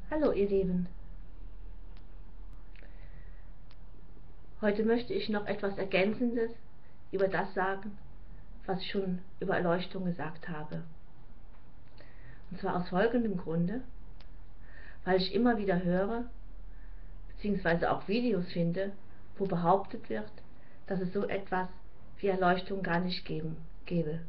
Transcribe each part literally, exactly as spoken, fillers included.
Hallo ihr Lieben, heute möchte ich noch etwas Ergänzendes über das sagen, was ich schon über Erleuchtung gesagt habe. Und zwar aus folgendem Grunde, weil ich immer wieder höre, beziehungsweise auch Videos finde, wo behauptet wird, dass es so etwas wie Erleuchtung gar nicht geben, gäbe.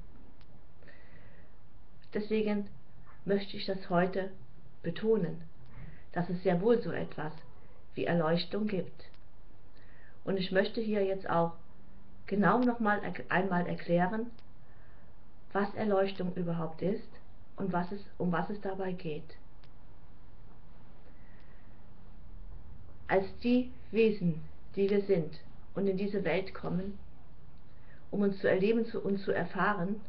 Deswegen möchte ich das heute betonen, dass es sehr wohl so etwas wie Erleuchtung gibt. Und ich möchte hier jetzt auch genau noch mal einmal erklären, was Erleuchtung überhaupt ist und was es, um was es dabei geht. Als die Wesen, die wir sind und in diese Welt kommen, um uns zu erleben und zu erfahren,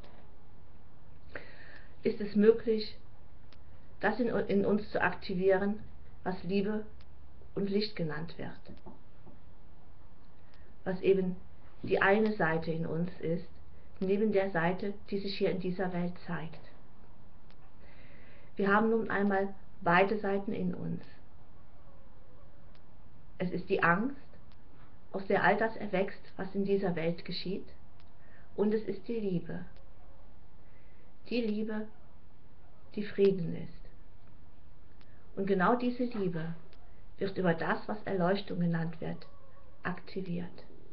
ist es möglich, das in, in uns zu aktivieren, was Liebe und Licht genannt wird. Was eben die eine Seite in uns ist, neben der Seite, die sich hier in dieser Welt zeigt. Wir haben nun einmal beide Seiten in uns. Es ist die Angst, aus der all das erwächst, was in dieser Welt geschieht, und es ist die Liebe. Die Liebe, die Frieden ist. Und genau diese Liebe wird über das, was Erleuchtung genannt wird, aktiviert.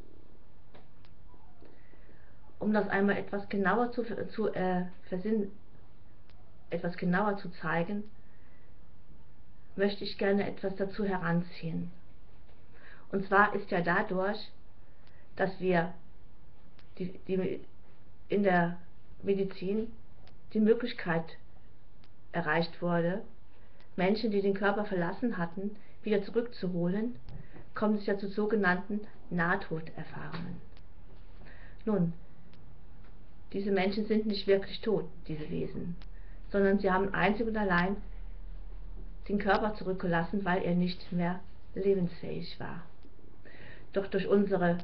Um das einmal etwas genauer zu, zu äh, versinnen, etwas genauer zu zeigen, möchte ich gerne etwas dazu heranziehen. Und zwar ist ja dadurch, dass wir die, die, in der Medizin die Möglichkeit erreicht wurde, Menschen, die den Körper verlassen hatten, wieder zurückzuholen, kommt es ja zu sogenannten Nahtoderfahrungen. Nun, diese Menschen sind nicht wirklich tot, diese Wesen, sondern sie haben einzig und allein den Körper zurückgelassen, weil er nicht mehr lebensfähig war. Doch durch unsere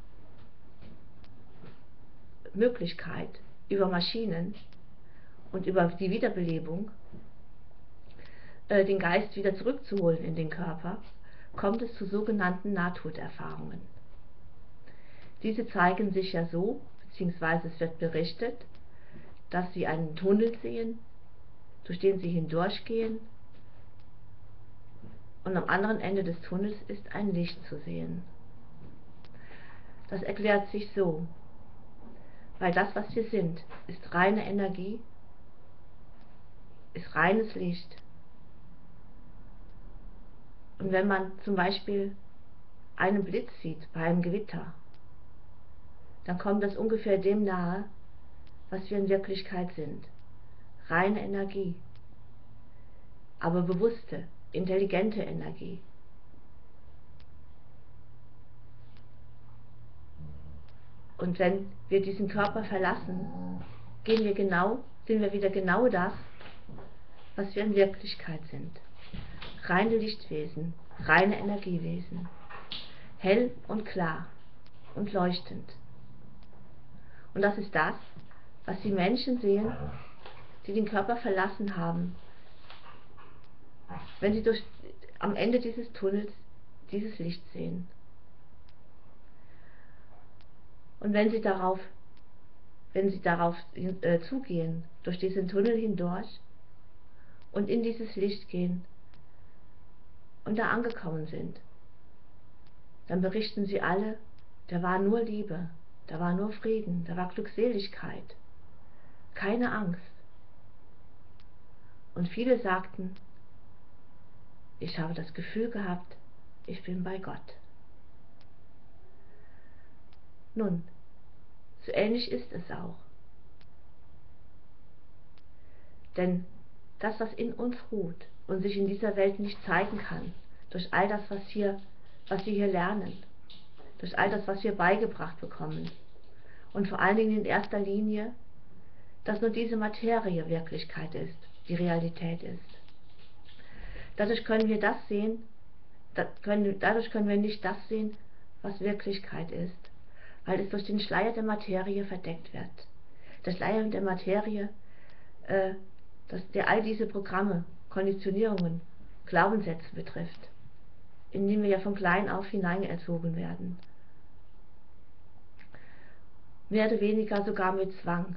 Möglichkeit über Maschinen und über die Wiederbelebung äh, den Geist wieder zurückzuholen in den Körper, kommt es zu sogenannten Nahtoderfahrungen. Diese zeigen sich ja so, beziehungsweise es wird berichtet, dass sie einen Tunnel sehen, durch den sie hindurchgehen, und am anderen Ende des Tunnels ist ein Licht zu sehen. Das erklärt sich so, weil das, was wir sind, ist reine Energie, ist reines Licht. Und wenn man zum Beispiel einen Blitz sieht bei einem Gewitter, dann kommt das ungefähr dem nahe, was wir in Wirklichkeit sind. Reine Energie, aber bewusste, intelligente Energie. Und wenn wir diesen Körper verlassen, gehen wir genau, sind wir wieder genau das, was wir in Wirklichkeit sind. Reine Lichtwesen, reine Energiewesen. Hell und klar und leuchtend. Und das ist das, was die Menschen sehen, die den Körper verlassen haben, wenn sie durch, am Ende dieses Tunnels dieses Licht sehen. Und wenn sie darauf, wenn sie darauf äh, zugehen, durch diesen Tunnel hindurch und in dieses Licht gehen und da angekommen sind, dann berichten sie alle, da war nur Liebe, da war nur Frieden, da war Glückseligkeit, keine Angst. Und viele sagten, ich habe das Gefühl gehabt, ich bin bei Gott. Nun, so ähnlich ist es auch. Denn das, was in uns ruht und sich in dieser Welt nicht zeigen kann, durch all das, was, hier, was wir hier lernen, durch all das, was wir beigebracht bekommen, und vor allen Dingen in erster Linie, dass nur diese Materie Wirklichkeit ist, die Realität ist. Dadurch können wir das sehen, dadurch können wir nicht das sehen, was Wirklichkeit ist, weil es durch den Schleier der Materie verdeckt wird. Der Schleier der Materie, äh, dass der all diese Programme, Konditionierungen Glaubenssätze betrifft, in die wir ja von klein auf hineinerzogen werden. Mehr oder weniger sogar mit Zwang.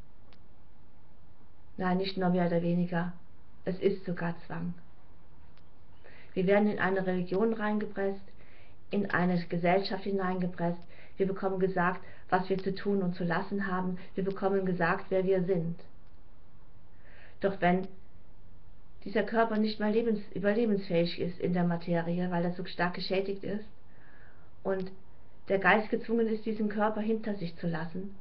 Nein, nicht nur mehr oder weniger, es ist sogar Zwang. Wir werden in eine Religion reingepresst, in eine Gesellschaft hineingepresst, wir bekommen gesagt, was wir zu tun und zu lassen haben, wir bekommen gesagt, wer wir sind. Doch wenn dieser Körper nicht mehr lebens, überlebensfähig ist in der Materie, weil er so stark geschädigt ist und der Geist gezwungen ist, diesen Körper hinter sich zu lassen,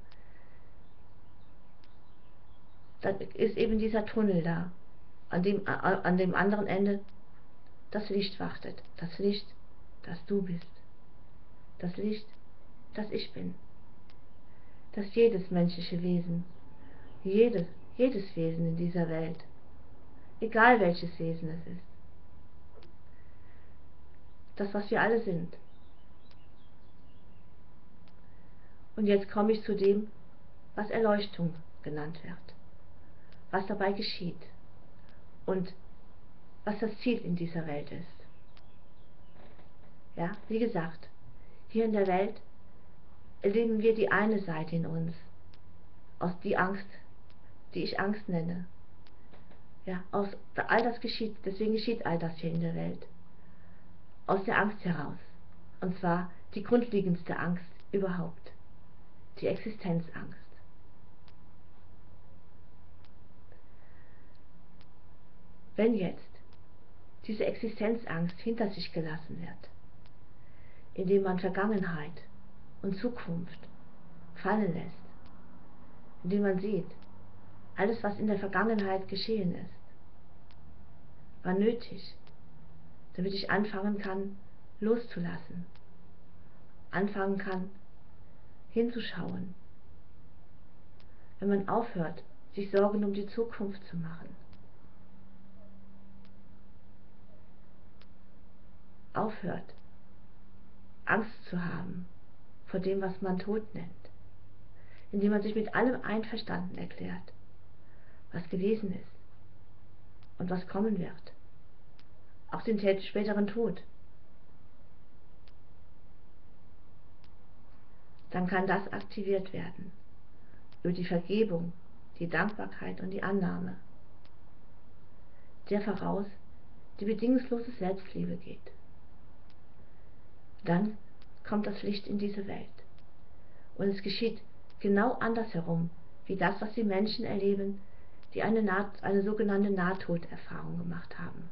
dann ist eben dieser Tunnel da, an dem, an dem anderen Ende das Licht wartet, das Licht, das du bist, das Licht, das ich bin, das jedes menschliche Wesen, jedes, jedes Wesen in dieser Welt, egal welches Wesen es ist, das, was wir alle sind. Und jetzt komme ich zu dem, was Erleuchtung genannt wird, was dabei geschieht und was das Ziel in dieser Welt ist. Ja, wie gesagt, hier in der Welt erleben wir die eine Seite in uns, aus die Angst, die ich Angst nenne. Ja, aus all das geschieht, deswegen geschieht all das hier in der Welt. Aus der Angst heraus. Und zwar die grundlegendste Angst überhaupt. Die Existenzangst. Wenn jetzt diese Existenzangst hinter sich gelassen wird, indem man Vergangenheit und Zukunft fallen lässt, indem man sieht, alles, was in der Vergangenheit geschehen ist, war nötig, damit ich anfangen kann, loszulassen, anfangen kann, hinzuschauen. Wenn man aufhört, sich Sorgen um die Zukunft zu machen, aufhört, Angst zu haben vor dem, was man Tod nennt, indem man sich mit allem einverstanden erklärt, was gewesen ist und was kommen wird, auch den späteren Tod, dann kann das aktiviert werden über die Vergebung, die Dankbarkeit und die Annahme, der voraus die bedingungslose Selbstliebe geht. Dann kommt das Licht in diese Welt und es geschieht genau andersherum, wie das, was die Menschen erleben, die eine, Naht, eine sogenannte Nahtoderfahrung gemacht haben.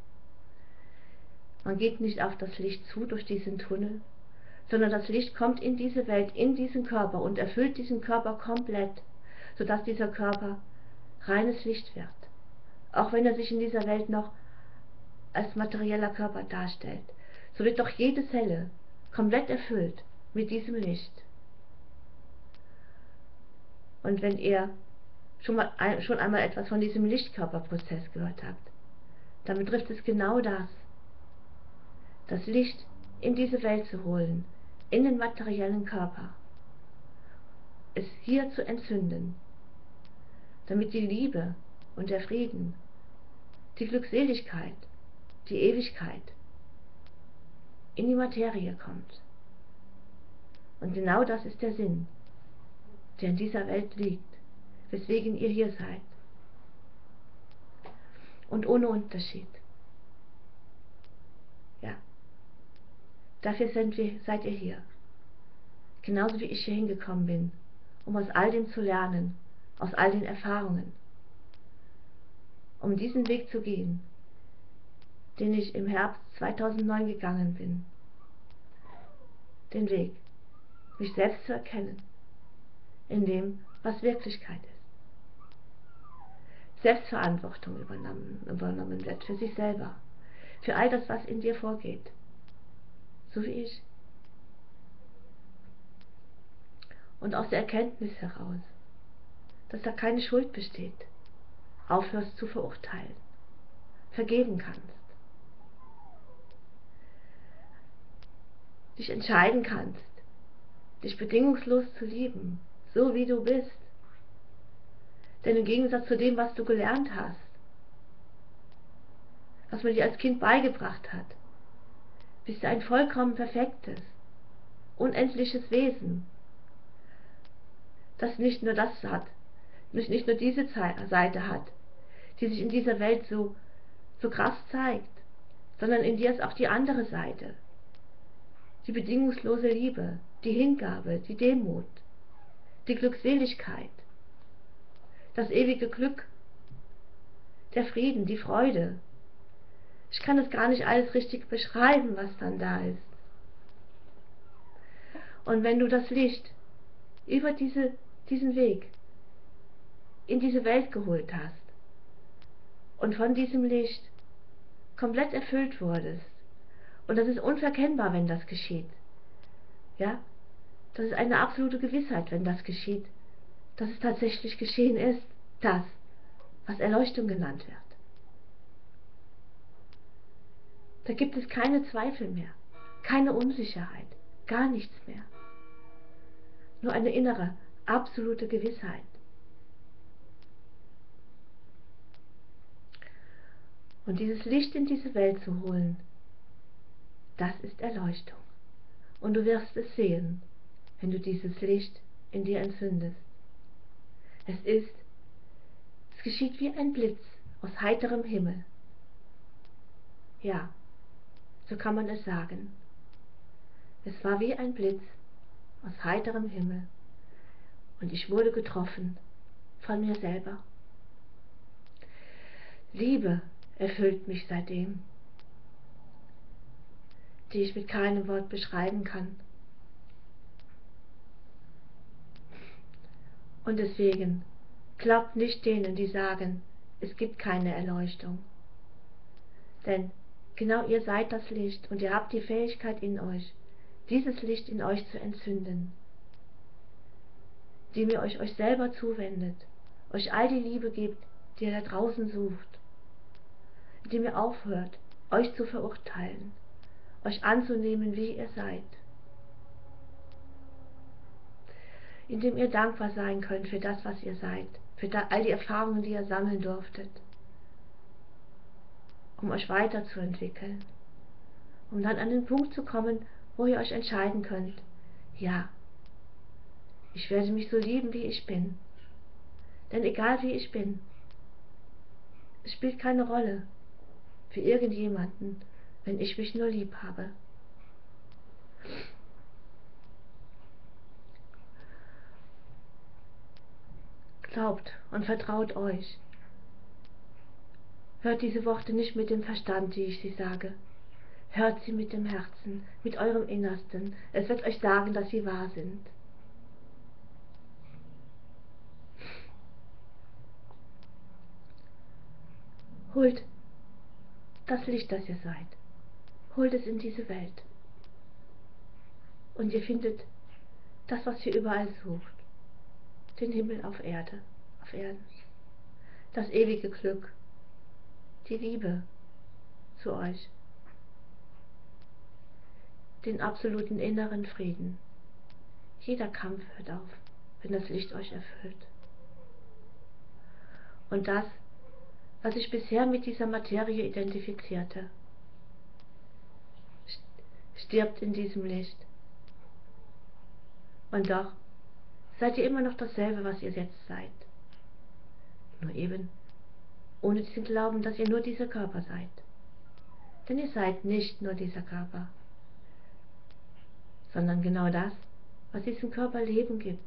Man geht nicht auf das Licht zu durch diesen Tunnel, sondern das Licht kommt in diese Welt, in diesen Körper und erfüllt diesen Körper komplett, sodass dieser Körper reines Licht wird, auch wenn er sich in dieser Welt noch als materieller Körper darstellt. So wird doch jede Zelle komplett erfüllt mit diesem Licht. Und wenn ihr schon, mal, schon einmal etwas von diesem Lichtkörperprozess gehört habt, dann betrifft es genau das, das Licht in diese Welt zu holen, in den materiellen Körper, es hier zu entzünden, damit die Liebe und der Frieden, die Glückseligkeit, die Ewigkeit in die Materie kommt. Und genau das ist der Sinn, der in dieser Welt liegt, weswegen ihr hier seid. Und ohne Unterschied. Ja. Dafür sind wir, seid ihr hier. Genauso wie ich hier hingekommen bin, um aus all dem zu lernen, aus all den Erfahrungen. Um diesen Weg zu gehen, den ich im Herbst zweitausendneun gegangen bin. Den Weg, mich selbst zu erkennen, in dem, was Wirklichkeit ist. Selbstverantwortung übernommen, übernommen wird für sich selber, für all das, was in dir vorgeht, so wie ich. Und aus der Erkenntnis heraus, dass da keine Schuld besteht, aufhörst zu verurteilen, vergeben kannst, dich entscheiden kannst, dich bedingungslos zu lieben, so wie du bist. Denn im Gegensatz zu dem, was du gelernt hast, was man dir als Kind beigebracht hat, bist du ein vollkommen perfektes, unendliches Wesen, das nicht nur das hat, nicht, nicht nur diese Seite hat, die sich in dieser Welt so, so krass zeigt, sondern in dir ist auch die andere Seite, die bedingungslose Liebe, die Hingabe, die Demut, die Glückseligkeit, das ewige Glück, der Frieden, die Freude. Ich kann es gar nicht alles richtig beschreiben, was dann da ist. Und wenn du das Licht über diese, diesen Weg in diese Welt geholt hast und von diesem Licht komplett erfüllt wurdest, und das ist unverkennbar, wenn das geschieht, ja, das ist eine absolute Gewissheit, wenn das geschieht, dass es tatsächlich geschehen ist, das, was Erleuchtung genannt wird. Da gibt es keine Zweifel mehr, keine Unsicherheit, gar nichts mehr. Nur eine innere, absolute Gewissheit. Und dieses Licht in diese Welt zu holen, das ist Erleuchtung. Und du wirst es sehen, wenn du dieses Licht in dir entzündest. Es ist, es geschieht wie ein Blitz aus heiterem Himmel. Ja, so kann man es sagen. Es war wie ein Blitz aus heiterem Himmel. Und ich wurde getroffen von mir selber. Liebe erfüllt mich seitdem, die ich mit keinem Wort beschreiben kann. Und deswegen glaubt nicht denen, die sagen, es gibt keine Erleuchtung. Denn genau ihr seid das Licht und ihr habt die Fähigkeit in euch, dieses Licht in euch zu entzünden, die mir euch euch selber zuwendet, euch all die Liebe gibt, die ihr da draußen sucht, die mir aufhört, euch zu verurteilen, euch anzunehmen, wie ihr seid, indem ihr dankbar sein könnt für das, was ihr seid, für all die Erfahrungen, die ihr sammeln durftet, um euch weiterzuentwickeln, um dann an den Punkt zu kommen, wo ihr euch entscheiden könnt, ja, ich werde mich so lieben, wie ich bin. Denn egal wie ich bin, es spielt keine Rolle für irgendjemanden, wenn ich mich nur lieb habe. Glaubt und vertraut euch. Hört diese Worte nicht mit dem Verstand, die ich sie sage. Hört sie mit dem Herzen, mit eurem Innersten. Es wird euch sagen, dass sie wahr sind. Holt das Licht, das ihr seid. Holt es in diese Welt. Und ihr findet das, was ihr überall sucht. Den Himmel auf Erde, auf Erden. Das ewige Glück. Die Liebe zu euch. Den absoluten inneren Frieden. Jeder Kampf hört auf, wenn das Licht euch erfüllt. Und das, was ich bisher mit dieser Materie identifizierte, stirbt in diesem Licht. Und doch seid ihr immer noch dasselbe, was ihr jetzt seid. Nur eben ohne diesen Glauben, dass ihr nur dieser Körper seid. Denn ihr seid nicht nur dieser Körper, sondern genau das, was diesem Körper Leben gibt.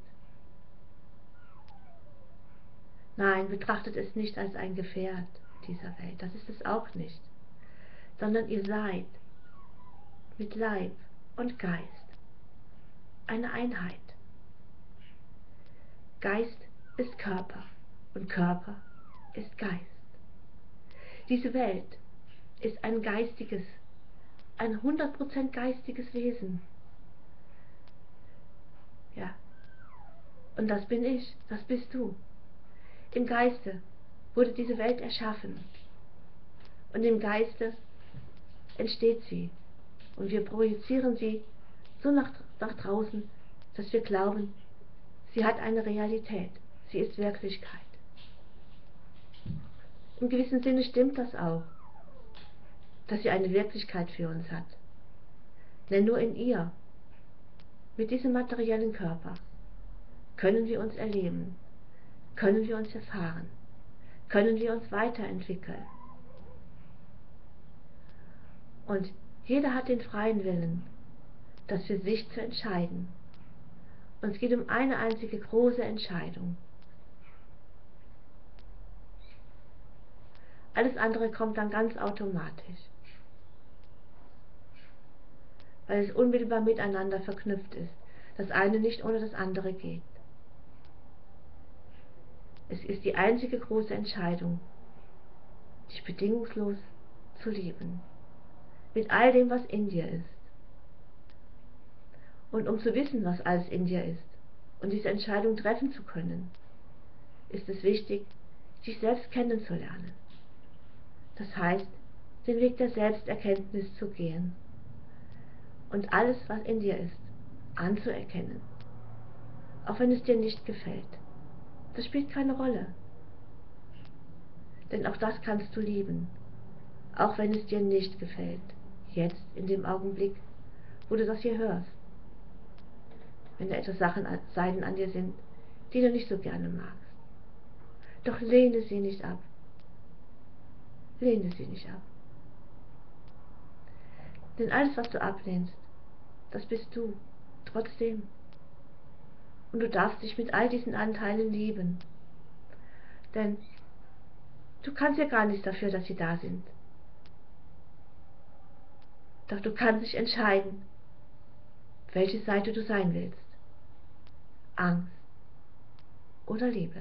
Nein, betrachtet es nicht als ein Gefährt dieser Welt, das ist es auch nicht, sondern ihr seid mit Leib und Geist eine Einheit. Geist ist Körper und Körper ist Geist. Diese Welt ist ein geistiges, ein hundert Prozent geistiges Wesen. Ja, und das bin ich, das bist du. Im Geiste wurde diese Welt erschaffen und im Geiste entsteht sie und wir projizieren sie so nach, nach draußen, dass wir glauben, sie hat eine Realität, sie ist Wirklichkeit. Im gewissen Sinne stimmt das auch, dass sie eine Wirklichkeit für uns hat. Denn nur in ihr, mit diesem materiellen Körper, können wir uns erleben, können wir uns erfahren, können wir uns weiterentwickeln. Und jeder hat den freien Willen, das für sich zu entscheiden. Und es geht um eine einzige große Entscheidung. Alles andere kommt dann ganz automatisch, weil es unmittelbar miteinander verknüpft ist. Das eine nicht ohne das andere geht. Es ist die einzige große Entscheidung, dich bedingungslos zu lieben, mit all dem, was in dir ist. Und um zu wissen, was alles in dir ist und diese Entscheidung treffen zu können, ist es wichtig, dich selbst kennenzulernen. Das heißt, den Weg der Selbsterkenntnis zu gehen und alles, was in dir ist, anzuerkennen, auch wenn es dir nicht gefällt. Das spielt keine Rolle, denn auch das kannst du lieben, auch wenn es dir nicht gefällt, jetzt in dem Augenblick, wo du das hier hörst. Wenn da etwas Sachen, Seiten an dir sind, die du nicht so gerne magst. Doch lehne sie nicht ab. Lehne sie nicht ab. Denn alles, was du ablehnst, das bist du, trotzdem. Und du darfst dich mit all diesen Anteilen lieben. Denn du kannst ja gar nichts dafür, dass sie da sind. Doch du kannst dich entscheiden, welche Seite du sein willst. Angst oder Liebe.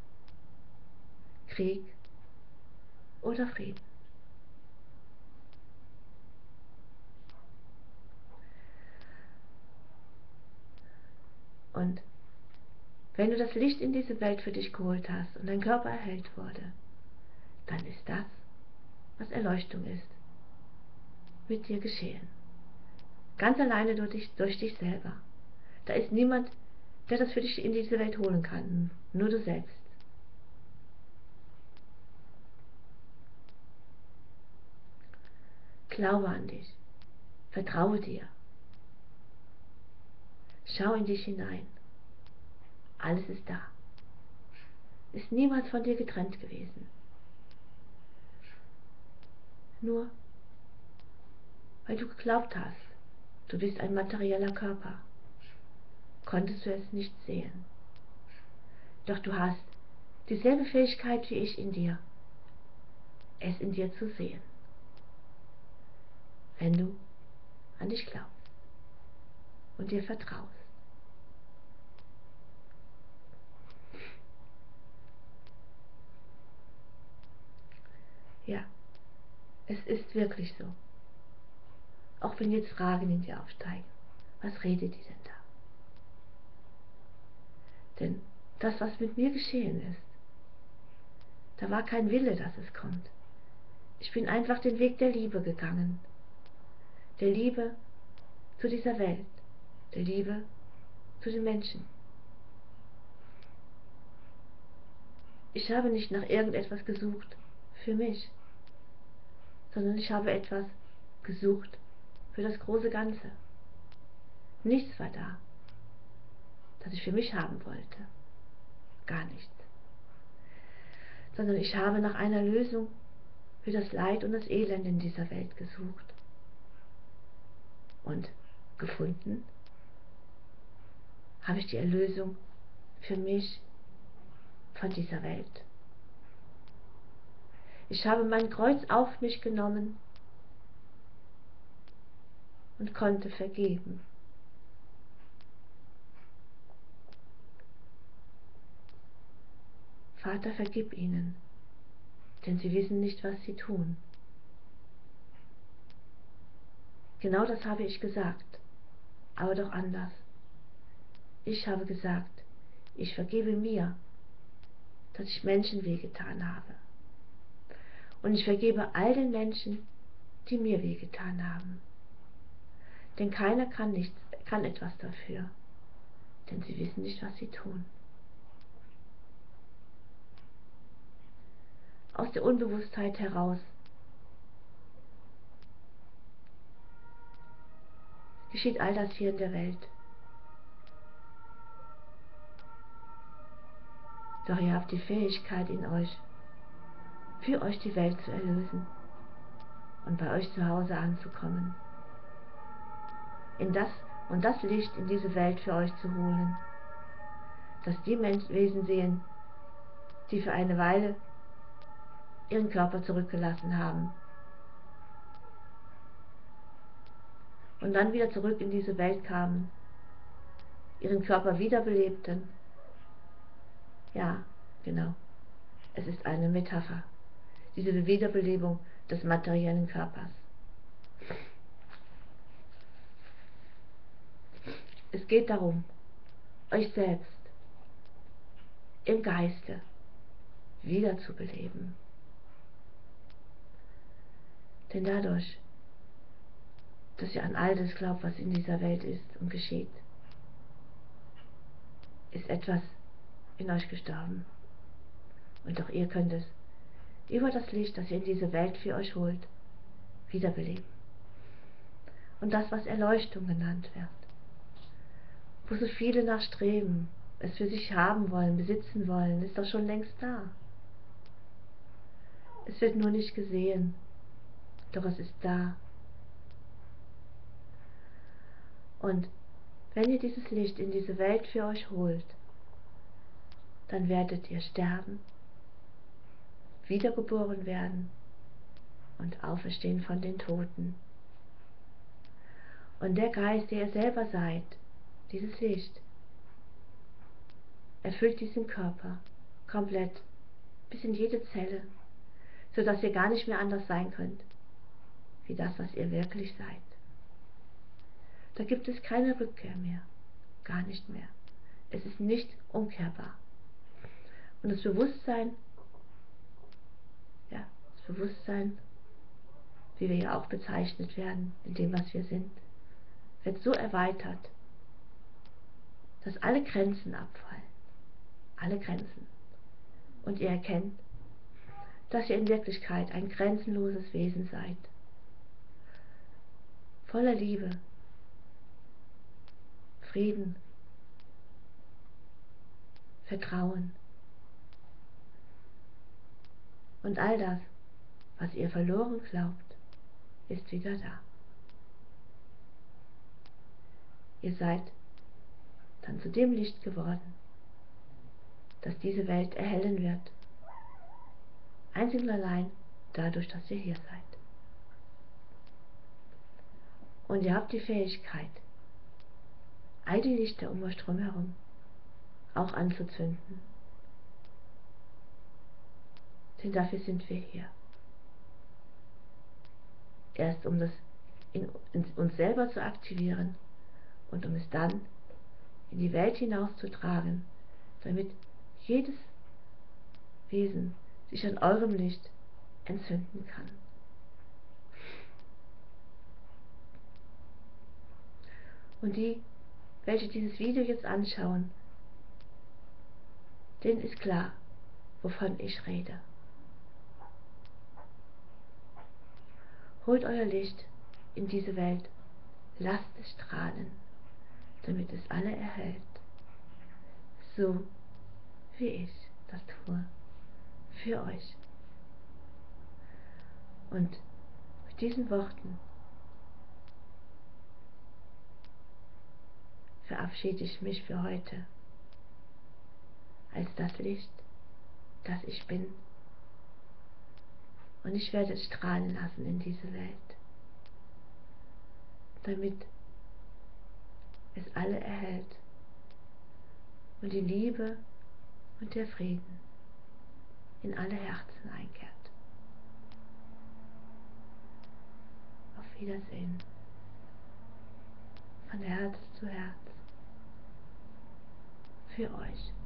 Krieg oder Frieden. Und wenn du das Licht in diese Welt für dich geholt hast und dein Körper erhellt wurde, dann ist das, was Erleuchtung ist, mit dir geschehen. Ganz alleine durch dich, durch dich selber. Da ist niemand, der das für dich in diese Welt holen kann. Nur du selbst. Glaube an dich. Vertraue dir. Schau in dich hinein. Alles ist da. Ist niemals von dir getrennt gewesen. Nur, weil du geglaubt hast, du bist ein materieller Körper, konntest du es nicht sehen. Doch du hast dieselbe Fähigkeit wie ich in dir, es in dir zu sehen, wenn du an dich glaubst und dir vertraust. Ja, es ist wirklich so. Auch wenn jetzt Fragen in dir aufsteigen, was redet die denn da? Denn das, was mit mir geschehen ist, da war kein Wille, dass es kommt. Ich bin einfach den Weg der Liebe gegangen. Der Liebe zu dieser Welt. Der Liebe zu den Menschen. Ich habe nicht nach irgendetwas gesucht für mich, sondern ich habe etwas gesucht für das große Ganze. Nichts war da, das ich für mich haben wollte. Gar nichts. Sondern ich habe nach einer Lösung für das Leid und das Elend in dieser Welt gesucht. Und gefunden habe ich die Erlösung für mich von dieser Welt. Ich habe mein Kreuz auf mich genommen und konnte vergeben. Vater, vergib ihnen, denn sie wissen nicht, was sie tun. Genau das habe ich gesagt, aber doch anders. Ich habe gesagt, ich vergebe mir, dass ich Menschen wehgetan habe. Und ich vergebe all den Menschen, die mir wehgetan haben. Denn keiner kann, nichts, kann etwas dafür, denn sie wissen nicht, was sie tun. Aus der Unbewusstheit heraus geschieht all das hier in der Welt. Doch ihr habt die Fähigkeit in euch, für euch die Welt zu erlösen und bei euch zu Hause anzukommen. In das und das Licht in diese Welt für euch zu holen, dass die Wesen sehen, die für eine Weile ihren Körper zurückgelassen haben und dann wieder zurück in diese Welt kamen, ihren Körper wiederbelebten. Ja, genau, es ist eine Metapher, diese Wiederbelebung des materiellen Körpers. Es geht darum, euch selbst im Geiste wiederzubeleben. Denn dadurch, dass ihr an all das glaubt, was in dieser Welt ist und geschieht, ist etwas in euch gestorben. Und auch ihr könnt es über das Licht, das ihr in diese Welt für euch holt, wiederbeleben. Und das, was Erleuchtung genannt wird, wo so viele nachstreben, es für sich haben wollen, besitzen wollen, ist doch schon längst da. Es wird nur nicht gesehen, doch es ist da. Und wenn ihr dieses Licht in diese Welt für euch holt, dann werdet ihr sterben, wiedergeboren werden und auferstehen von den Toten. Und der Geist, der ihr selber seid, dieses Licht, erfüllt diesen Körper komplett, bis in jede Zelle, sodass ihr gar nicht mehr anders sein könnt, wie das, was ihr wirklich seid. Da gibt es keine Rückkehr mehr, gar nicht mehr. Es ist nicht umkehrbar. Und das Bewusstsein, ja, das Bewusstsein, wie wir ja auch bezeichnet werden, in dem, was wir sind, wird so erweitert, dass alle Grenzen abfallen. Alle Grenzen. Und ihr erkennt, dass ihr in Wirklichkeit ein grenzenloses Wesen seid. Voller Liebe, Frieden, Vertrauen und all das, was ihr verloren glaubt, ist wieder da. Ihr seid dann zu dem Licht geworden, das diese Welt erhellen wird. Einzig und allein dadurch, dass ihr hier seid. Und ihr habt die Fähigkeit, all die Lichter um euch drum herum auch anzuzünden. Denn dafür sind wir hier. Erst um das in, in uns selber zu aktivieren und um es dann in die Welt hinauszutragen, damit jedes Wesen sich an eurem Licht entzünden kann. Und die, welche dieses Video jetzt anschauen, denen ist klar, wovon ich rede. Holt euer Licht in diese Welt, lasst es strahlen, damit es alle erhält, so wie ich das tue, für euch. Und mit diesen Worten verabschiede ich mich für heute als das Licht, das ich bin. Und ich werde es strahlen lassen in diese Welt, damit es alle erhält und die Liebe und der Frieden in alle Herzen einkehrt. Auf Wiedersehen, von Herz zu Herz, für euch.